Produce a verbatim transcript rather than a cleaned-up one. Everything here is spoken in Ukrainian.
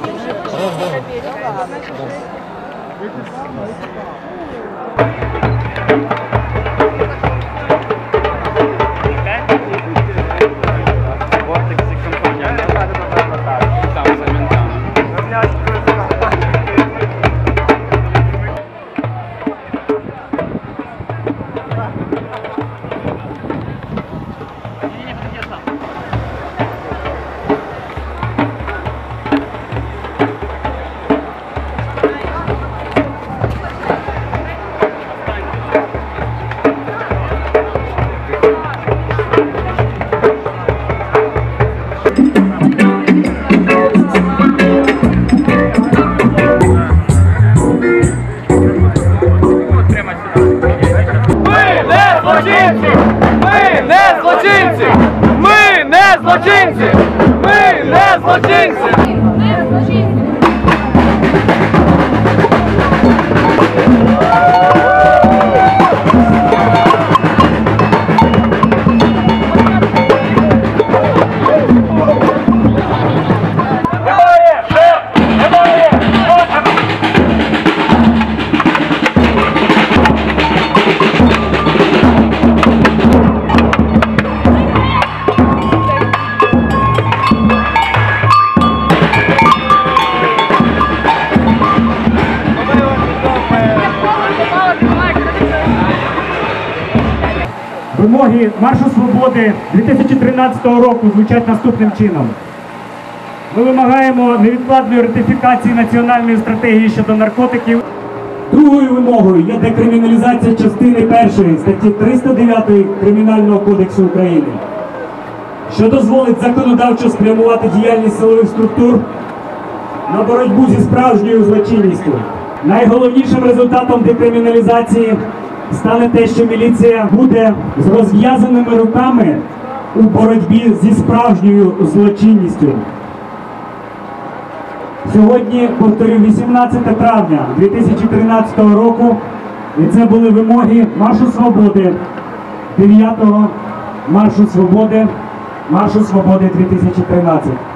Злочинці! Ми не злочинці! Не злочинці! Вимоги Маршу Свободи дві тисячі тринадцятого року звучать наступним чином. Ми вимагаємо невідкладної ратифікації національної стратегії щодо наркотиків. Другою вимогою є декриміналізація частини першої статті триста дев'ять Кримінального кодексу України, що дозволить законодавчо спрямувати діяльність силових структур на боротьбу зі справжньою злочинністю. Найголовнішим результатом декриміналізації стане те, що міліція буде з розв'язаними руками у боротьбі зі справжньою злочинністю. Сьогодні, повторю, вісімнадцяте травня дві тисячі тринадцятого року, і це були вимоги Маршу Свободи, дев'ятого Маршу Свободи, Маршу Свободи дві тисячі тринадцять.